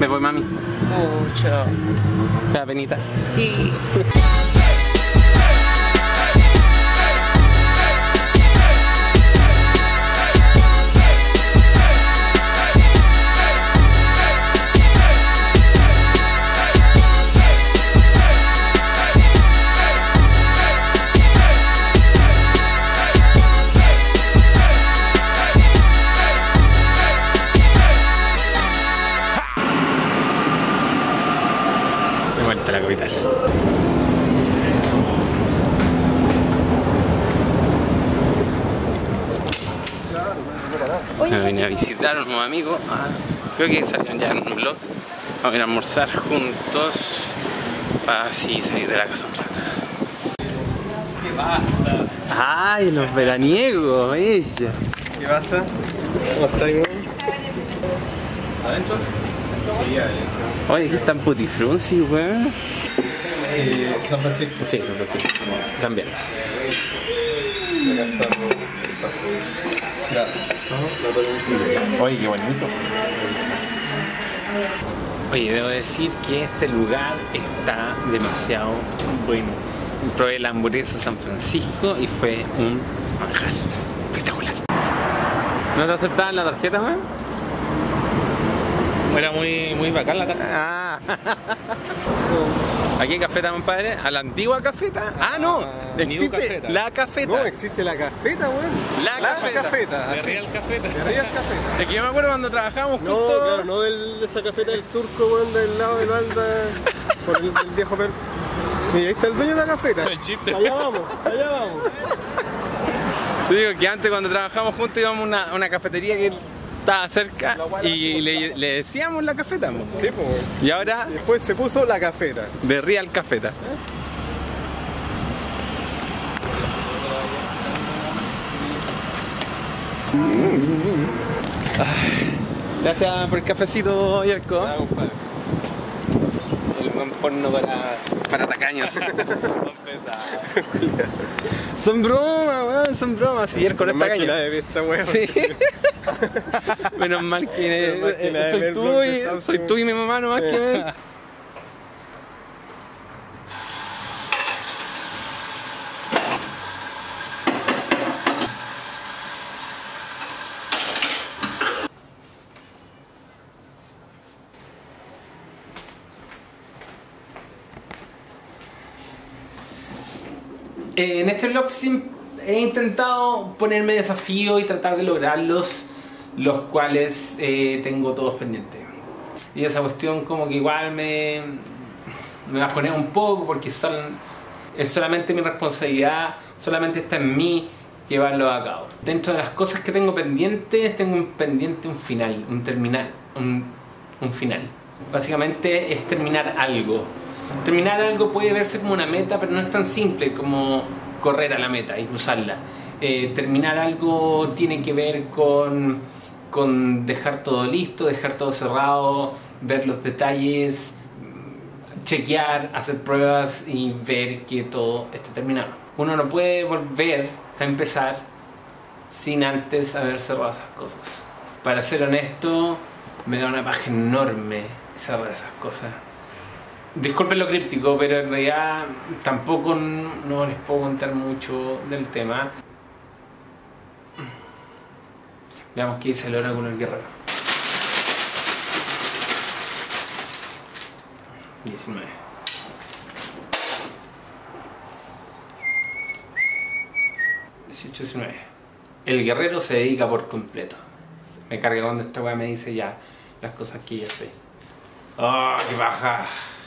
Me voy, mami. Mucho. ¿Te da penita? Sí. De vuelta a la capital. Me vine a visitar a unos amigos. Creo que salieron ya en un vlog. Vamos a ir a almorzar juntos para así salir de la casa un rato. ¡Ay, los veraniegos! Ellas. ¿Qué pasa? ¿Cómo estáis? ¿Adentro? Sí, adentro. Oye, aquí están putifrunzi, weón. San Francisco. Sí, San Francisco. También. Acá está. Gracias. Oye, qué bonito. Oye, debo decir que este lugar está demasiado bueno. Probé la hamburguesa San Francisco y fue un manjar espectacular. ¿No te aceptaban la tarjeta, man? Era muy bacán la tarjeta. Ah. ¿A qué cafeta, compadre? ¿A la antigua cafeta? Ah, no. Existe Cafeta. la cafeta. No, existe la cafeta, weón. La cafeta. De así. Real Cafeta. De Real Cafeta. Es que yo me acuerdo cuando trabajábamos No, juntos. claro, no de esa cafeta del turco, weón, del lado del Alda, por el viejo Pel. Mira, ahí está el dueño de la cafeta. El chiste. Allá vamos, allá vamos. Sí, porque antes cuando trabajábamos juntos íbamos a una cafetería que estaba cerca y le decíamos la cafeta, mo. Sí, pues, weón. Y ahora Y después se puso la cafeta. de Real Cafeta. Gracias por el cafecito, Yerko. Ah, compadre. El buen porno para tacaños. Son bromas, weón, son bromas. Y Yerko no es Menos mal que tacaño. nadie ve esta weón. Sí. Menos mal que, Menos mal que nadie ve el blog de Samsung. soy tú y mi mamá nomás que ven. En este vlog he intentado ponerme desafíos y tratar de lograrlos, los cuales tengo todos pendientes. Y esa cuestión como que igual me bajonea un poco porque es solamente mi responsabilidad, solamente está en mí llevarlo a cabo. Dentro de las cosas que tengo pendientes, tengo un pendiente un final, un final. Básicamente es terminar algo. Terminar algo puede verse como una meta, pero no es tan simple como correr a la meta y cruzarla. Terminar algo tiene que ver con dejar todo listo, dejar todo cerrado, ver los detalles, chequear, hacer pruebas y ver que todo esté terminado. Uno no puede volver a empezar sin antes haber cerrado esas cosas. Para ser honesto, me da una paja enorme cerrar esas cosas. Disculpen lo críptico, pero en realidad tampoco no les puedo contar mucho del tema. Veamos qué dice el oráculo del guerrero. 19. El guerrero se dedica por completo. Me carga cuando esta weá me dice ya las cosas que ya sé. ¡Oh, qué baja!